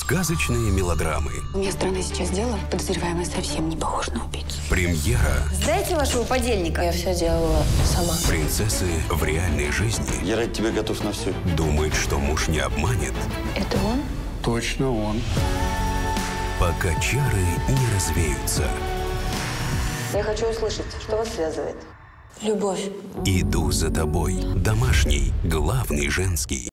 Сказочные мелодрамы. У меня странное сейчас дело. Подозреваемый совсем не похож на убийцу. Премьера. Сдайте вашего подельника. Я все делала сама. Принцессы в реальной жизни. Я ради тебя готов на все. Думает, что муж не обманет. Это он? Точно он. Пока чары не развеются. Я хочу услышать, что вас связывает. Любовь. Иду за тобой. Домашний, главный женский.